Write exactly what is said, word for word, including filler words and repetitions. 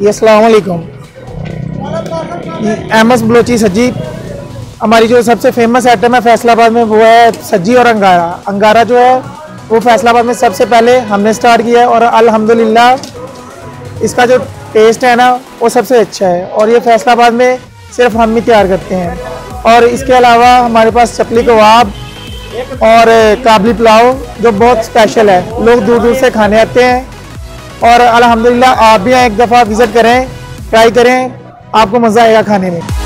जी अस्सलाम वालेकुम। एमएस बलोची सज्जी हमारी जो सबसे फेमस आइटम है फैसलाबाद में, वो है सज्जी और अंगारा। अंगारा जो है वो फैसलाबाद में सबसे पहले हमने स्टार्ट किया है और अल्हम्दुलिल्लाह इसका जो टेस्ट है ना वो सबसे अच्छा है, और ये फैसलाबाद में सिर्फ हम ही तैयार करते हैं। और इसके अलावा हमारे पास चपली कबाब और काबली पुलाव जो बहुत स्पेशल है, लोग दूर दूर से खाने आते हैं। और अल्हम्दुलिल्लाह आप भी एक दफ़ा विज़िट करें, ट्राई करें, आपको मज़ा आएगा खाने में।